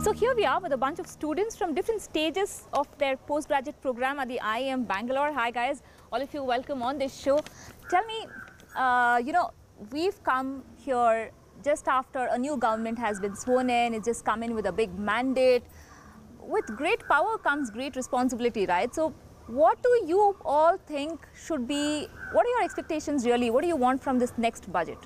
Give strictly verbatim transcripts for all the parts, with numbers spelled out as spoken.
So here we are with a bunch of students from different stages of their postgraduate program at the I I M Bangalore. Hi guys, all of you, welcome on this show. Tell me, uh, you know, we've come here just after a new government has been sworn in. It's just come in with a big mandate. With great power comes great responsibility, right? So what do you all think should be, what are your expectations really? What do you want from this next budget?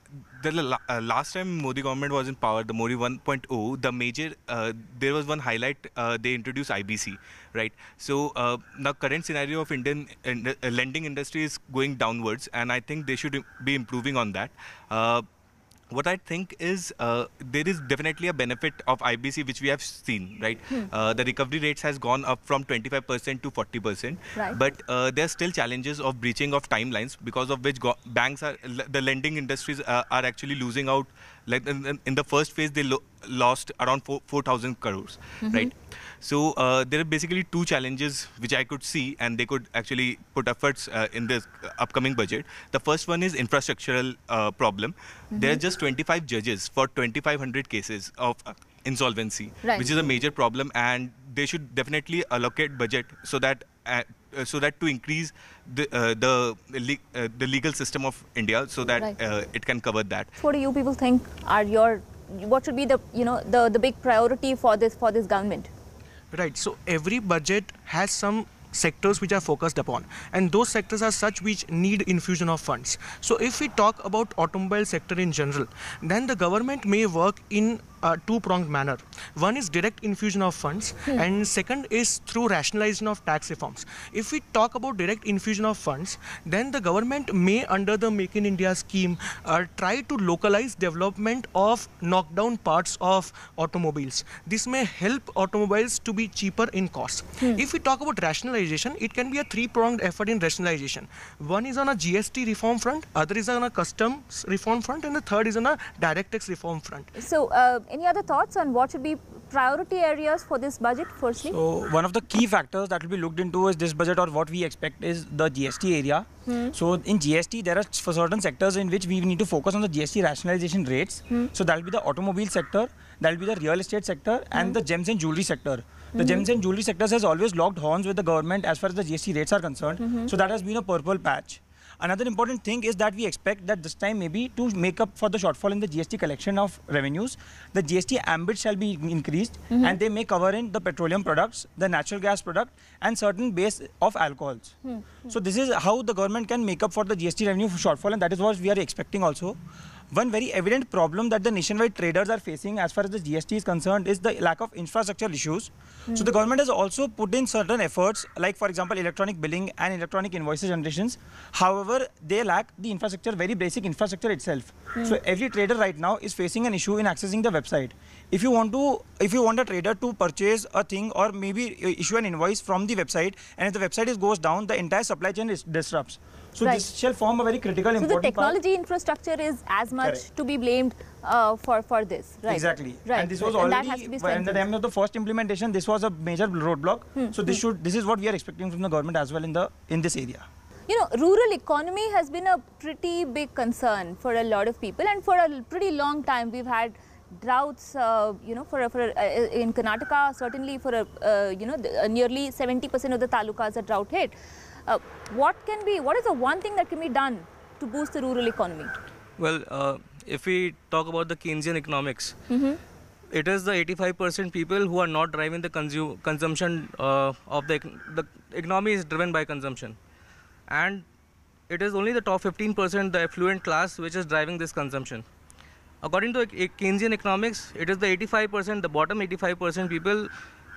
The uh, last time Modi government was in power, the Modi one point oh, the major, uh, there was one highlight, uh, they introduced I B C, right? So uh, the current scenario of Indian uh, lending industry is going downwards, and I think they should be improving on that. Uh, What I think is uh, there is definitely a benefit of I B C which we have seen, right? Hmm. Uh, the recovery rates has gone up from twenty-five percent to forty percent. Right. But uh, there are still challenges of breaching of timelines because of which go banks are, the lending industries uh, are actually losing out. Like in, in the first phase, they lo lost around four thousand crores, mm-hmm. right? So uh, there are basically two challenges which I could see, and they could actually put efforts uh, in this upcoming budget. The first one is infrastructural uh, problem. Mm-hmm. There are just twenty-five judges for twenty-five hundred cases of uh, insolvency, right. which is a major problem, and they should definitely allocate budget so that uh, so that to increase the uh, the le uh, the legal system of India, so that right. uh, it can cover that. What do you people think are your, what should be the, you know, the the big priority for this for this government? Right. So every budget has some sectors which are focused upon, and those sectors are such which need infusion of funds. So if we talk about automobile sector in general, then the government may work in a two-pronged manner. One is direct infusion of funds, hmm. and second is through rationalization of tax reforms. If we talk about direct infusion of funds, then the government may, under the Make in India scheme, uh, try to localize development of knockdown parts of automobiles. This may help automobiles to be cheaper in cost. Hmm. If we talk about rationalization, it can be a three-pronged effort in rationalization. One is on a G S T reform front, other is on a customs reform front, and the third is on a direct tax reform front. So, uh, any other thoughts on what should be priority areas for this budget, firstly? So, one of the key factors that will be looked into is this budget, or what we expect is the G S T area. Hmm. So, in G S T, there are for certain sectors in which we need to focus on the G S T rationalization rates. Hmm. So, that will be the automobile sector, that will be the real estate sector, hmm. and the gems and jewelry sector. The mm-hmm. gems and jewelry sectors has always locked horns with the government as far as the G S T rates are concerned. Mm-hmm. So that has been a purple patch. Another important thing is that we expect that this time maybe to make up for the shortfall in the G S T collection of revenues, the G S T ambit shall be increased, mm-hmm. and they may cover in the petroleum products, the natural gas product, and certain base of alcohols. Mm-hmm. So this is how the government can make up for the G S T revenue shortfall, and that is what we are expecting also. One very evident problem that the nationwide traders are facing as far as the G S T is concerned is the lack of infrastructure issues. Mm. So the government has also put in certain efforts, like for example electronic billing and electronic invoices generations. However, they lack the infrastructure, very basic infrastructure itself. Mm. So every trader right now is facing an issue in accessing the website. If you want to, if you want a trader to purchase a thing or maybe issue an invoice from the website, and if the website is goes down, the entire supply chain is disrupts. So right. this shall form a very critical, so important the technology part. infrastructure is as much Correct. to be blamed uh, for for this, right? Exactly. Right. And this was right. already at the time of the first implementation. This was a major roadblock. Hmm. So this hmm. should this is what we are expecting from the government as well in the in this area. You know, rural economy has been a pretty big concern for a lot of people, and for a pretty long time we've had droughts. Uh, you know, for a, for a, uh, in Karnataka, certainly for a uh, you know the, uh, nearly seventy percent of the talukas are drought hit. Uh, what can be, what is the one thing that can be done to boost the rural economy? Well, uh, if we talk about the Keynesian economics, mm-hmm. it is the eighty-five percent people who are not driving the consume, consumption uh, of the, the economy is driven by consumption. And it is only the top fifteen percent, the affluent class, which is driving this consumption. According to Keynesian economics, it is the eighty-five percent, the bottom eighty-five percent people,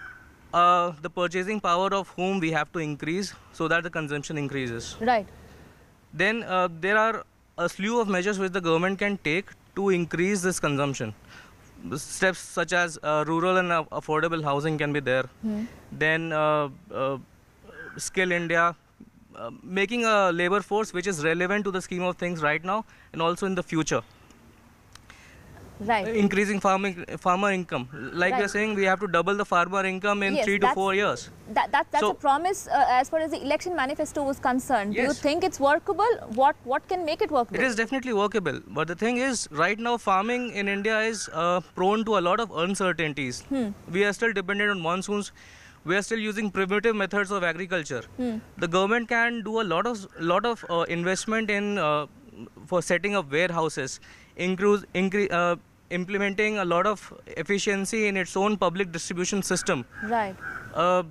Uh, the purchasing power of whom we have to increase so that the consumption increases. Right. Then uh, there are a slew of measures which the government can take to increase this consumption. Steps such as uh, rural and uh, affordable housing can be there. Hmm. Then uh, uh, Skill India, uh, making a labor force which is relevant to the scheme of things right now and also in the future. Right. increasing farming farmer income. Like Right. we're saying, we have to double the farmer income in Yes, three to that's- four years. That, that, that's So- a promise uh, as far as the election manifesto was concerned. Do you Yes. think it's workable? What, what can make it workable? It is definitely workable, but the thing is, right now farming in India is uh, prone to a lot of uncertainties. Hmm. We are still dependent on monsoons. We are still using primitive methods of agriculture. Hmm. The government can do a lot of lot of uh, investment in uh, for setting up warehouses, increase, incre- uh, implementing a lot of efficiency in its own public distribution system. Right. Uh,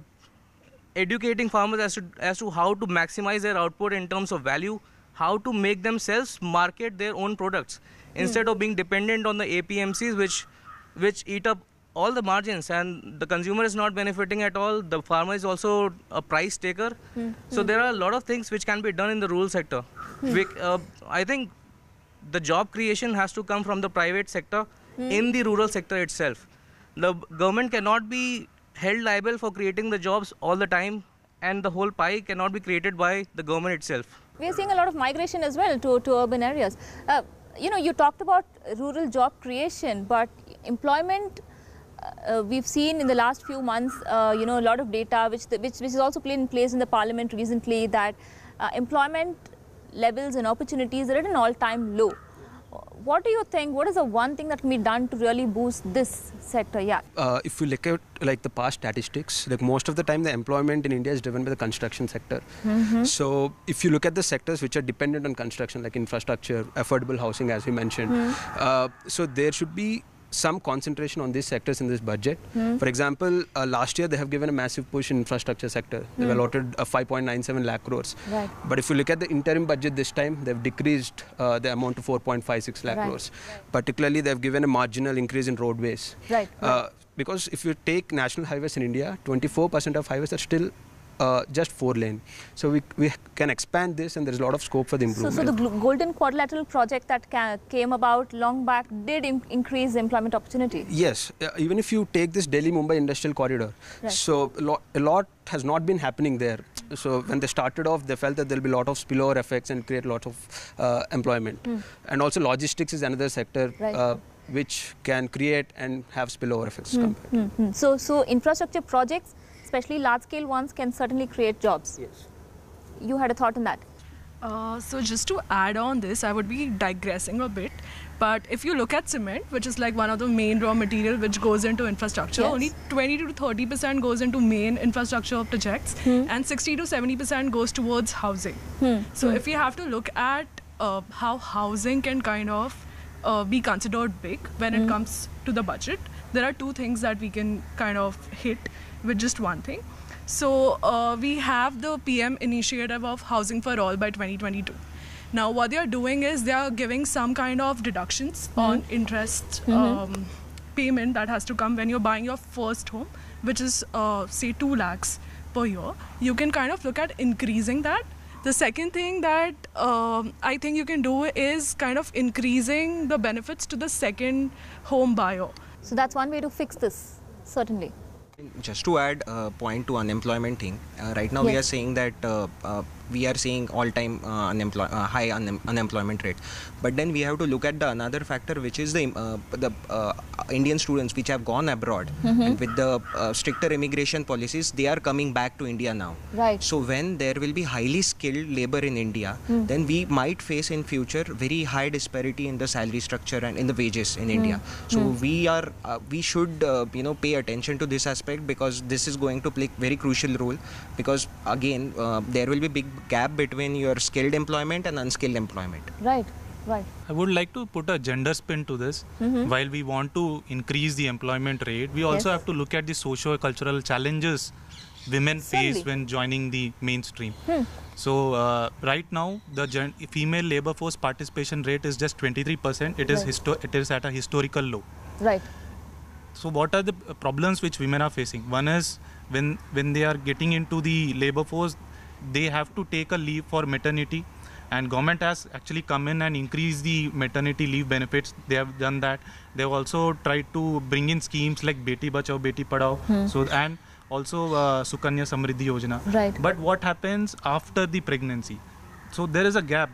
educating farmers as to, as to how to maximize their output in terms of value, how to make themselves market their own products instead of being dependent on the A P M Cs, which which eat up all the margins, and the consumer is not benefiting at all. The farmer is also a price taker. So there are a lot of things which can be done in the rural sector. We, uh, I think the job creation has to come from the private sector in the rural sector itself. The government cannot be held liable for creating the jobs all the time, and the whole pie cannot be created by the government itself. We are seeing a lot of migration as well to, to urban areas. Uh, you know, you talked about rural job creation, but employment, uh, we've seen in the last few months, uh, you know, a lot of data, which, the, which, which is also played in place in the parliament recently, that uh, employment levels and opportunities are at an all-time low. What do you think? What is the one thing that can be done to really boost this sector? Yeah. Uh, if you look at like the past statistics, like most of the time the employment in India is driven by the construction sector. Mm-hmm. So if you look at the sectors which are dependent on construction, like infrastructure, affordable housing, as we mentioned, Mm. uh, so there should be some concentration on these sectors in this budget. Mm. For example, uh, last year they have given a massive push in infrastructure sector. They've Mm. allotted uh, five point nine seven lakh crores. Right. But if you look at the interim budget this time, they've decreased uh, the amount to four point five six lakh Right. crores. Particularly, they've given a marginal increase in roadways. Right. Uh, because if you take national highways in India, twenty-four percent of highways are still uh, just four lane. So we, we can expand this, and there's a lot of scope for the So, improvement. so the gl- Golden Quadrilateral project that ca came about long back did im increase employment opportunity. Yes, uh, even if you take this Delhi-Mumbai industrial corridor, Right. so a lot, a lot has not been happening there. So when they started off, they felt that there'll be a lot of spillover effects and create lots of uh, employment. Mm. And also logistics is another sector Right. uh, which can create and have spillover effects. Hmm, compared. hmm, hmm. So, so infrastructure projects, especially large-scale ones, can certainly create jobs. Yes. You had a thought on that? Uh, so just to add on this, I would be digressing a bit. But if you look at cement, which is like one of the main raw material which goes into infrastructure, Yes. only twenty to thirty percent goes into main infrastructure projects, and sixty to seventy percent goes towards housing. Hmm. So if we have to look at uh, how housing can kind of uh, be considered big when it comes to the budget, there are two things that we can kind of hit with just one thing. So uh, we have the P M initiative of Housing for All by twenty twenty-two. Now what they are doing is they are giving some kind of deductions on interest um, payment that has to come when you're buying your first home, which is uh, say two lakhs per year. You can kind of look at increasing that. The second thing that um, I think you can do is kind of increasing the benefits to the second home buyer. So that's one way to fix this, certainly. Just to add a point to unemployment thing, uh, right now we Yes. are saying that uh, uh, we are seeing all-time uh, unemploy- uh, high un- unemployment rate, but then we have to look at the another factor, which is the uh, the uh, Indian students which have gone abroad, and with the uh, stricter immigration policies, they are coming back to India now. Right. So when there will be highly skilled labor in India, then we might face in future very high disparity in the salary structure and in the wages in India. So we are uh, we should uh, you know pay attention to this aspect, because this is going to play very crucial role, because again uh, there will be big gap between your skilled employment and unskilled employment. Right, right. I would like to put a gender spin to this. While we want to increase the employment rate, we also Yes. have to look at the socio-cultural challenges women face Certainly. when joining the mainstream. So uh, right now, the gen- female labor force participation rate is just twenty-three percent. It is Right. histo- it is at a historical low. Right. So what are the uh, problems which women are facing? One is when when they are getting into the labor force, they have to take a leave for maternity, and government has actually come in and increased the maternity leave benefits. They have done that. They have also tried to bring in schemes like Beti Bachao, Beti Padhao, so and also uh, Sukanya Samriddhi Yojana. Right. But what happens after the pregnancy? So there is a gap.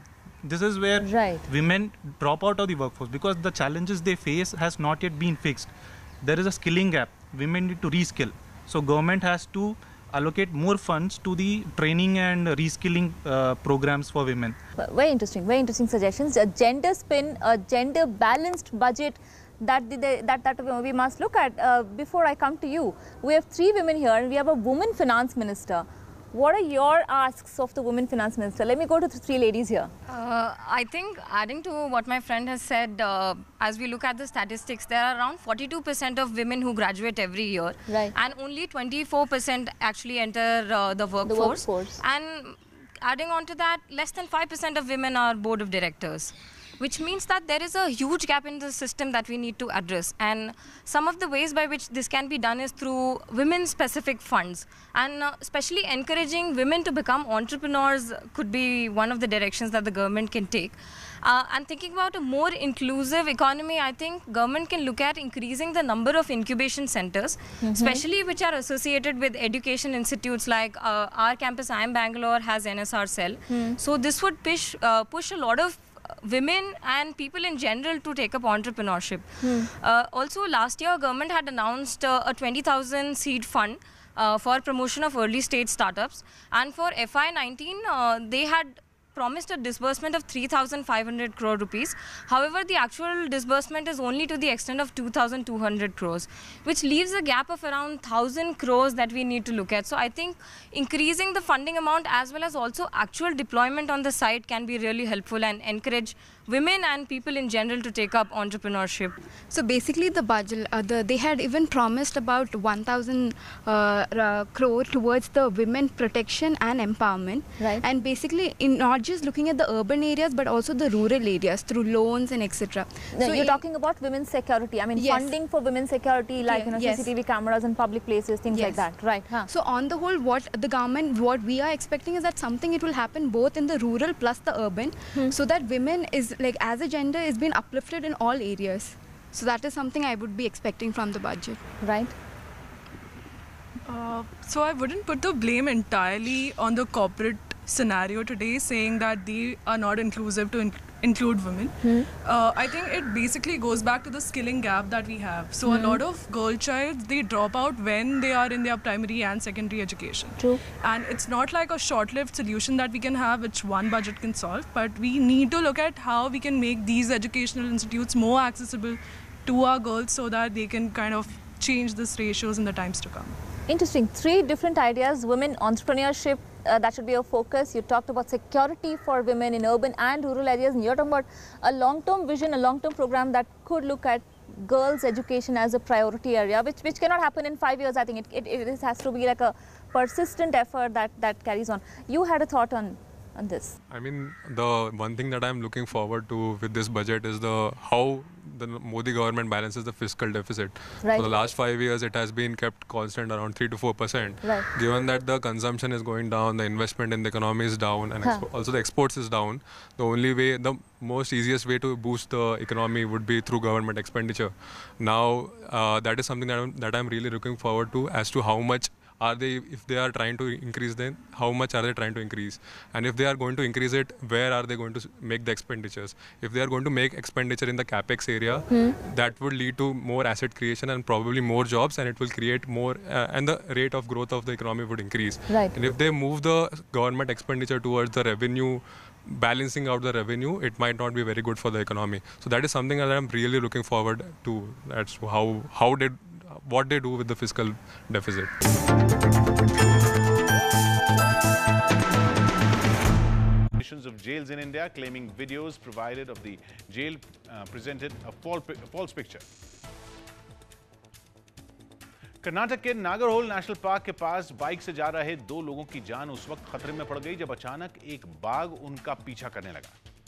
this is where Right. women drop out of the workforce because the challenges they face has not yet been fixed. There is a skilling gap. Women need to reskill. So government has to allocate more funds to the training and reskilling uh, programs for women. Very interesting, very interesting suggestions. A gender spin, a gender balanced budget that the, the, that that we must look at. Uh, before I come to you, we have three women here and we have a woman finance minister. What are your asks of the women finance minister? Let me go to the three ladies here. Uh, I think adding to what my friend has said, uh, as we look at the statistics, there are around forty-two percent of women who graduate every year. Right. And only twenty-four percent actually enter uh, the workforce. The workforce. And adding on to that, less than five percent of women are board of directors, which means that there is a huge gap in the system that we need to address. And some of the ways by which this can be done is through women-specific funds. And uh, especially encouraging women to become entrepreneurs could be one of the directions that the government can take. Uh, and thinking about a more inclusive economy, I think government can look at increasing the number of incubation centers, mm-hmm. especially which are associated with education institutes like uh, our campus I I M Bangalore has N S R cell. Mm. So this would push, uh, push a lot of women and people in general to take up entrepreneurship. Hmm. Uh, also, last year, government had announced uh, a twenty thousand seed fund uh, for promotion of early stage startups. And for F Y nineteen, uh, they had promised a disbursement of three thousand five hundred crore rupees. However, the actual disbursement is only to the extent of two thousand two hundred crores, which leaves a gap of around one thousand crores that we need to look at. So I think increasing the funding amount as well as also actual deployment on the site can be really helpful and encourage women and people in general to take up entrepreneurship. So basically the budget, uh, the, they had even promised about one thousand uh, uh, crore towards the women protection and empowerment. Right. And basically in not just looking at the urban areas but also the rural areas through loans and et cetera. No, so you're in, talking about women's security. I mean yes. funding for women's security like Yeah, you know yes. C C T V cameras in public places, things Yes. like that. Right. Huh. So on the whole, what the government, what we are expecting is that something it will happen both in the rural plus the urban, hmm. so that women is like as a gender is being uplifted in all areas. So that is something I would be expecting from the budget. Right. Uh, so I wouldn't put the blame entirely on the corporate scenario today, saying that they are not inclusive to in include women. Hmm. Uh, I think it basically goes back to the skilling gap that we have. So Hmm. a lot of girl childs, they drop out when they are in their primary and secondary education. True. And it's not like a short-lived solution that we can have, which one budget can solve, but we need to look at how we can make these educational institutes more accessible to our girls so that they can kind of change these ratios in the times to come. Interesting. Three different ideas. Women entrepreneurship, uh, that should be a focus. You talked about security for women in urban and rural areas, and you're talking about a long-term vision, a long-term program that could look at girls' education as a priority area, which which cannot happen in five years. I think it, it, it has to be like a persistent effort that, that carries on. You had a thought on, on this. I mean, the one thing that I'm looking forward to with this budget is the how the Modi government balances the fiscal deficit. Right. For the last five years, it has been kept constant around three to four percent. Right. Given that the consumption is going down, the investment in the economy is down, and Huh. also the exports is down, the only way, the most easiest way to boost the economy would be through government expenditure. Now, uh, that is something that I'm, that I'm really looking forward to as to how much are they, if they are trying to increase, then how much are they trying to increase? And if they are going to increase it, where are they going to make the expenditures? If they are going to make expenditure in the capex area, Hmm. that would lead to more asset creation and probably more jobs, and it will create more, uh, and the rate of growth of the economy would increase. Right. And if they move the government expenditure towards the revenue, balancing out the revenue, it might not be very good for the economy. So that is something that I'm really looking forward to. That's how, how did, what they do with the fiscal deficit. Of jails in India claiming videos provided of the jail uh, presented a false, a false picture. Karnataka के Nagarhole national park के पास bike से जा रहे दो लोगों की जान उस वक्त खतरे में पड़ गई जब अचानक एक बाघ उनका पीछा करने लगा.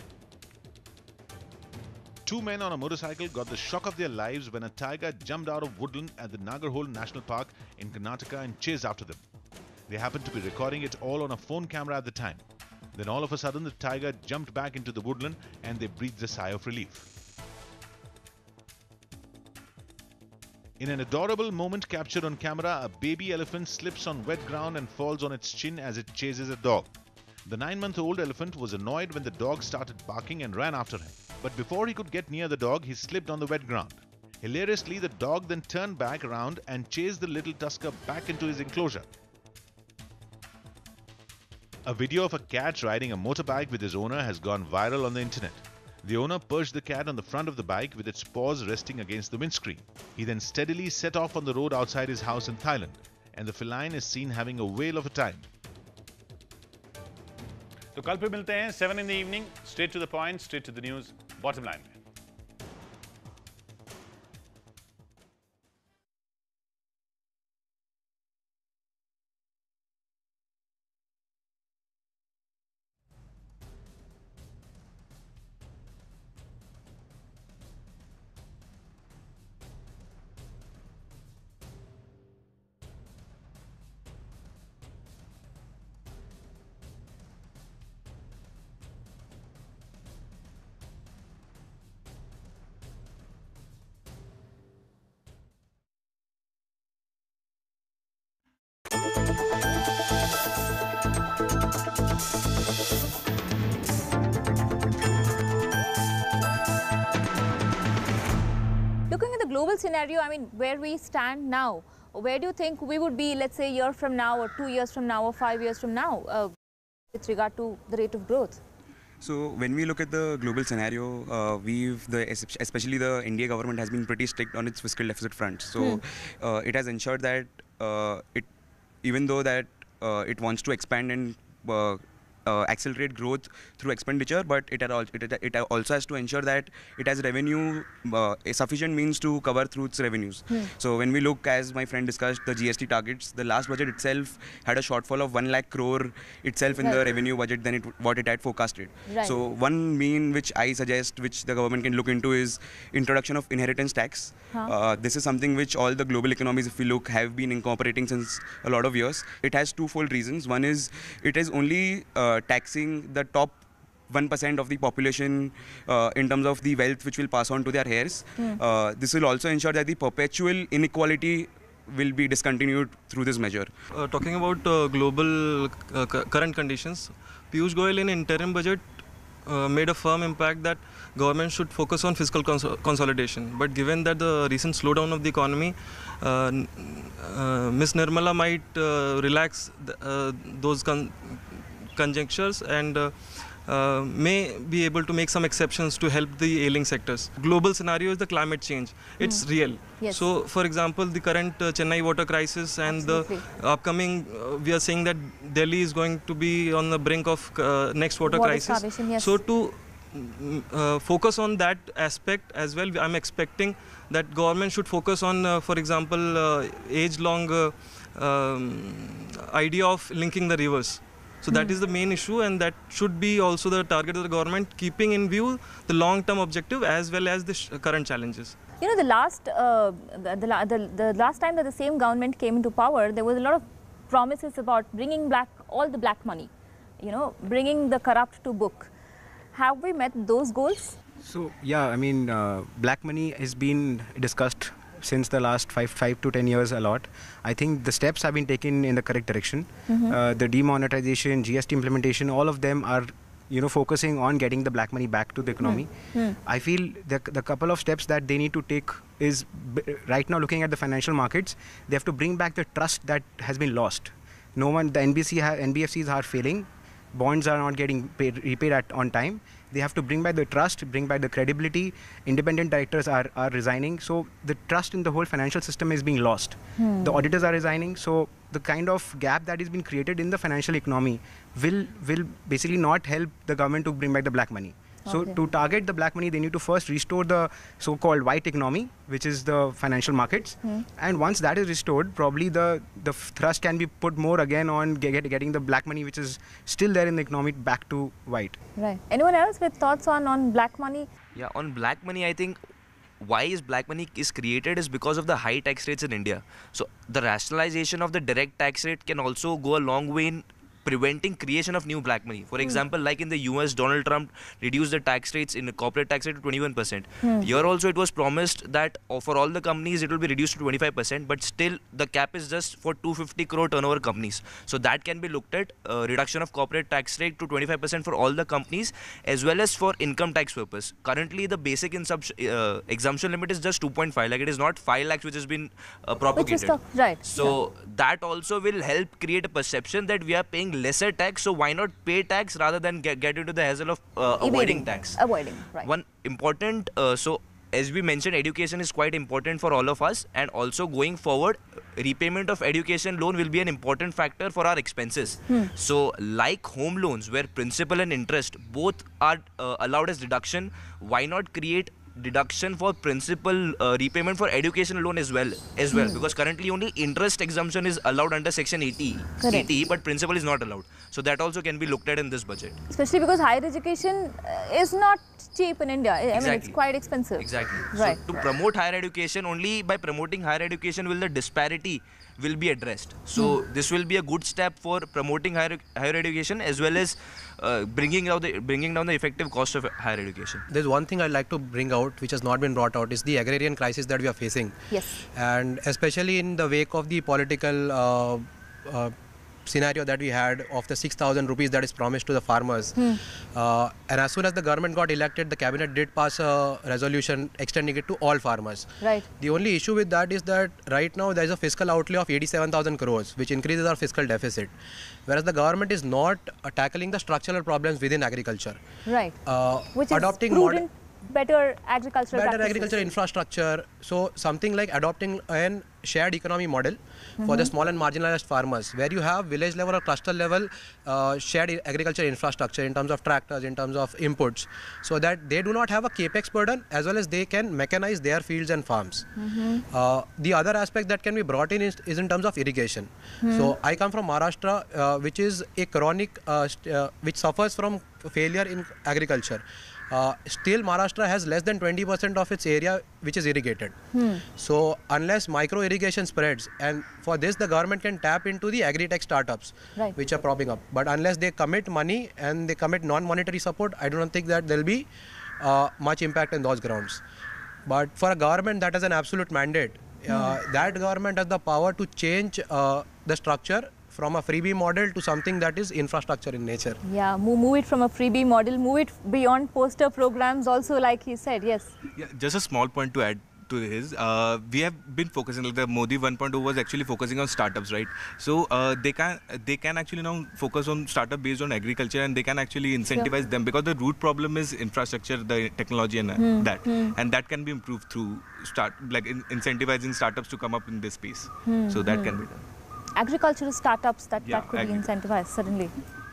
Two men on a motorcycle got the shock of their lives when a tiger jumped out of woodland at the Nagarhole National Park in Karnataka and chased after them. They happened to be recording it all on a phone camera at the time. Then all of a sudden, the tiger jumped back into the woodland and they breathed a sigh of relief. In an adorable moment captured on camera, a baby elephant slips on wet ground and falls on its chin as it chases a dog. The nine-month-old elephant was annoyed when the dog started barking and ran after him. But before he could get near the dog, he slipped on the wet ground. Hilariously, the dog then turned back around and chased the little tusker back into his enclosure. A video of a cat riding a motorbike with his owner has gone viral on the internet. The owner perched the cat on the front of the bike with its paws resting against the windscreen. He then steadily set off on the road outside his house in Thailand, and the feline is seen having a whale of a time. तो कल फिर मिलते हैं seven in the evening. Straight to the point, straight to the news. Bottom line. Looking at the global scenario, I mean, where we stand now, where do you think we would be, let's say, a year from now, or two years from now, or five years from now, uh, with regard to the rate of growth? So when we look at the global scenario, uh, we've the especially the India government has been pretty strict on its fiscal deficit front. So hmm. uh, it has ensured that uh, it, even though that uh, it wants to expand and uh, Uh, accelerate growth through expenditure, but it, al it, it also has to ensure that it has revenue, uh, a sufficient means to cover through its revenues. Hmm. So when we look, as my friend discussed, the G S T targets, the last budget itself had a shortfall of one lakh crore itself in right. the revenue budget than it, what it had forecasted. Right. So one mean which I suggest, which the government can look into, is introduction of inheritance tax. Huh. Uh, this is something which all the global economies, if we look, have been incorporating since a lot of years. It has twofold reasons. One is it is only uh, taxing the top one percent of the population uh, in terms of the wealth which will pass on to their heirs. Mm. Uh, this will also ensure that the perpetual inequality will be discontinued through this measure. Uh, talking about uh, global uh, current conditions, Piyush Goyal in interim budget uh, made a firm impact that government should focus on fiscal cons consolidation. But given that the recent slowdown of the economy, uh, uh, Miz Nirmala might uh, relax the, uh, those con conjunctures and uh, uh, may be able to make some exceptions to help the ailing sectors. Global scenario is the climate change. It's mm. real. Yes. So, for example, the current uh, Chennai water crisis and Absolutely. the upcoming, uh, we are saying that Delhi is going to be on the brink of uh, next water, water crisis. Yes. So, to uh, focus on that aspect as well, I'm expecting that government should focus on, uh, for example, uh, age-long uh, um, idea of linking the rivers. So that is the main issue, and that should be also the target of the government, keeping in view the long-term objective as well as the sh current challenges. You know, the last uh, the, the, the, the last time that the same government came into power, there was a lot of promises about bringing back all the black money, you know, bringing the corrupt to book. Have we met those goals? So yeah, I mean, uh, black money has been discussed since the last five, five to ten years a lot. I think the steps have been taken in the correct direction. Mm-hmm. uh, the demonetization, G S T implementation, all of them are, you know, focusing on getting the black money back to the economy. Mm. I feel the, the couple of steps that they need to take is, right now looking at the financial markets, they have to bring back the trust that has been lost. No one, the N B C, N B F Cs are failing. Bonds are not getting paid, repaid at on time. They have to bring back the trust, bring back the credibility. Independent directors are, are resigning. So the trust in the whole financial system is being lost. Hmm. The auditors are resigning. So the kind of gap that is being created in the financial economy will, will basically not help the government to bring back the black money. So okay. to target the black money, they need to first restore the so-called white economy, which is the financial markets. Hmm. And once that is restored, probably the, the thrust can be put more again on get, getting the black money, which is still there in the economy, back to white. Right. Anyone else with thoughts on, on black money? Yeah, on black money, I think why is black money is created is because of the high tax rates in India. So the rationalization of the direct tax rate can also go a long way in preventing creation of new black money. For example, like in the U S, Donald Trump reduced the tax rates in the corporate tax rate to twenty-one percent. Hmm. Here also it was promised that uh, for all the companies it will be reduced to twenty-five percent, but still the cap is just for two hundred fifty crore turnover companies. So that can be looked at, uh, reduction of corporate tax rate to twenty-five percent for all the companies as well as for income tax purpose. Currently the basic uh, exemption limit is just two point five, like it is not five lakhs which has been uh, propagated. Which is tough, right. So yeah. that also will help create a perception that we are paying lesser tax, so why not pay tax rather than get, get into the hassle of uh, avoiding tax. Avoiding, right. One important, uh, so as we mentioned, education is quite important for all of us, and also going forward, repayment of education loan will be an important factor for our expenses. Hmm. So like home loans where principal and interest both are uh, allowed as deduction, why not create deduction for principal uh, repayment for education loan as well as well Hmm. because currently only interest exemption is allowed under section eighty, Correct. eighty, but principal is not allowed. So that also can be looked at in this budget. Especially because higher education uh, is not cheap in India. I mean, it's Exactly. quite expensive. Exactly. Right. So to promote higher education, only by promoting higher education will the disparity will be addressed. So Hmm. this will be a good step for promoting higher higher education as well as uh, bringing down the bringing down the effective cost of higher education. There's one thing I'd like to bring out which has not been brought out is the agrarian crisis that we are facing. Yes. And especially in the wake of the political uh, uh, scenario that we had of the six thousand rupees that is promised to the farmers. Hmm. Uh, and as soon as the government got elected, the cabinet did pass a resolution extending it to all farmers. Right. The only issue with that is that right now there is a fiscal outlay of eighty-seven thousand crores, which increases our fiscal deficit. Whereas the government is not uh, tackling the structural problems within agriculture. Right. Uh, Which adopting is mod- prudent, better agricultural better practices. agriculture infrastructure. So something like adopting an shared economy model for the Mhm. small and marginalized farmers, where you have village level or cluster level uh, shared i- agriculture infrastructure in terms of tractors, in terms of inputs, so that they do not have a capex burden as well as they can mechanize their fields and farms. Mhm. Uh, the other aspect that can be brought in is, is in terms of irrigation. Hmm. So I come from Maharashtra, uh, which is a chronic, uh, st- uh, which suffers from failure in agriculture. Uh, still Maharashtra has less than twenty percent of its area which is irrigated. Hmm. So unless micro irrigation spreads, and for this the government can tap into the agri-tech startups Right. which are propping up. But unless they commit money and they commit non-monetary support, I do not think that there will be uh, much impact in those grounds. But for a government that has an absolute mandate, uh, that government has the power to change uh, the structure from a freebie model to something that is infrastructure in nature. Yeah, move, move it from a freebie model, move it beyond poster programs also, like he said, yes. Yeah, just a small point to add to his. Uh, we have been focusing, like the Modi one point oh was actually focusing on startups, right? So uh, they can they can actually now focus on startup based on agriculture, and they can actually incentivize Sure. them, because the root problem is infrastructure, the technology, and uh, Hmm, that, hmm. and that can be improved through start like in, incentivizing startups to come up in this space. Hmm, So that hmm. can be done. Agricultural startups that, Yeah, that could be agri- incentivized, certainly.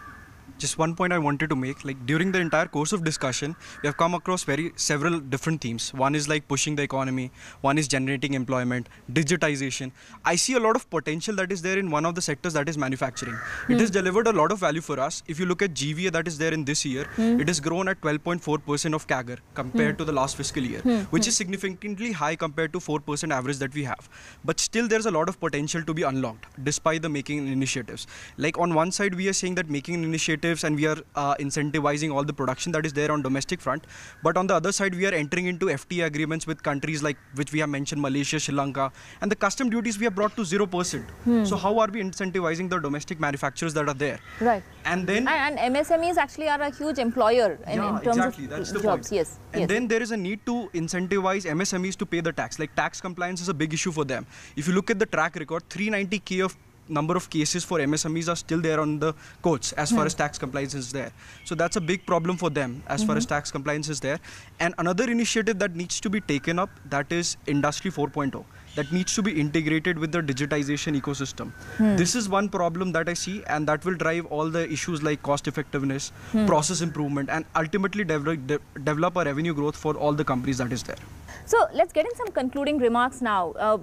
Just one point I wanted to make, like during the entire course of discussion, we have come across very several different themes. One is like pushing the economy, one is generating employment, digitization. I see a lot of potential that is there in one of the sectors, that is manufacturing. It Hmm. has delivered a lot of value for us. If you look at G V A that is there in this year, Hmm. it has grown at twelve point four percent of C A G R compared Hmm. to the last fiscal year, Hmm. which Hmm. is significantly high compared to four percent average that we have. But still there's a lot of potential to be unlocked despite the making initiatives. Like on one side we are saying that making initiatives and we are uh, incentivizing all the production that is there on domestic front, but on the other side we are entering into F T A agreements with countries like which we have mentioned, Malaysia, Sri Lanka, and the custom duties we have brought to zero percent. Hmm. So how are we incentivizing the domestic manufacturers that are there? Right. And then And, and M S M Es actually are a huge employer in, yeah, in terms exactly. of That's the jobs. point. Yes. And yes. then there is a need to incentivize M S M Es to pay the tax. Like tax compliance is a big issue for them. If you look at the track record, three hundred ninety K of number of cases for M S M Es are still there on the courts as far Hmm. as tax compliance is there. So that's a big problem for them as far as Mhm. tax compliance is there. And another initiative that needs to be taken up, that is Industry four point oh. That needs to be integrated with the digitization ecosystem. Hmm. This is one problem that I see, and that will drive all the issues like cost effectiveness, Hmm. process improvement, and ultimately develop, de- develop a revenue growth for all the companies that is there. So let's get in some concluding remarks now. Uh,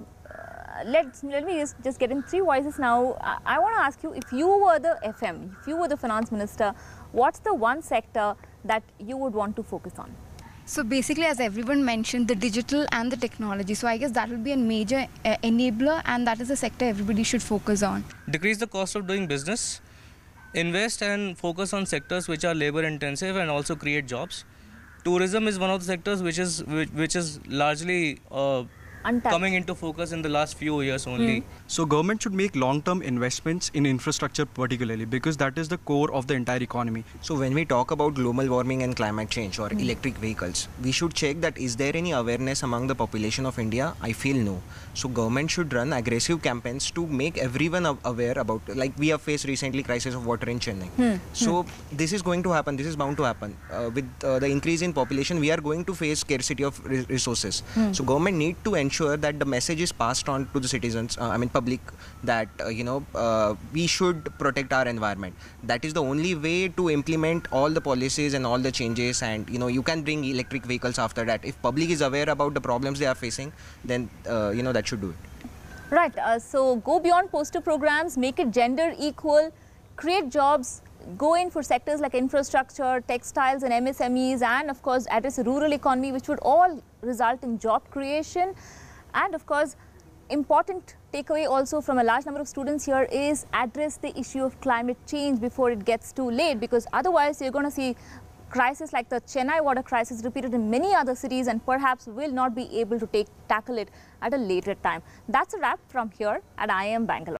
let's let me just, just get in three voices now. I, I want to ask you, if you were the F M, if you were the finance minister, what's the one sector that you would want to focus on? So basically, as everyone mentioned, the digital and the technology. So I guess that will be a major uh, enabler, and that is a sector everybody should focus on. Decrease the cost of doing business, invest and focus on sectors which are labor intensive and also create jobs. Tourism is one of the sectors which is which, which is largely uh, coming into focus in the last few years only. Hmm. So government should make long-term investments in infrastructure particularly, because that is the core of the entire economy. So when we talk about global warming and climate change or Mm. electric vehicles, we should check that is there any awareness among the population of India? I feel no. So government should run aggressive campaigns to make everyone a- aware about, like we have faced recently crisis of water in Chennai. Hmm. So this is going to happen, this is bound to happen. Uh, with uh, the increase in population, we are going to face scarcity of re- resources. Hmm. So government need to ensure that the message is passed on to the citizens, uh, I mean public, that uh, you know uh, we should protect our environment. That is the only way to implement all the policies and all the changes, and you know you can bring electric vehicles after that. If public is aware about the problems they are facing, then uh, you know that should do it. Right, uh, so go beyond poster programs, make it gender equal, create jobs, go in for sectors like infrastructure, textiles and M S M Es, and of course address the rural economy, which would all result in job creation. And of course, important takeaway also from a large number of students here is address the issue of climate change before it gets too late, because otherwise you're going to see crisis like the Chennai water crisis repeated in many other cities, and perhaps will not be able to take tackle it at a later time. That's a wrap from here at I I M Bangalore.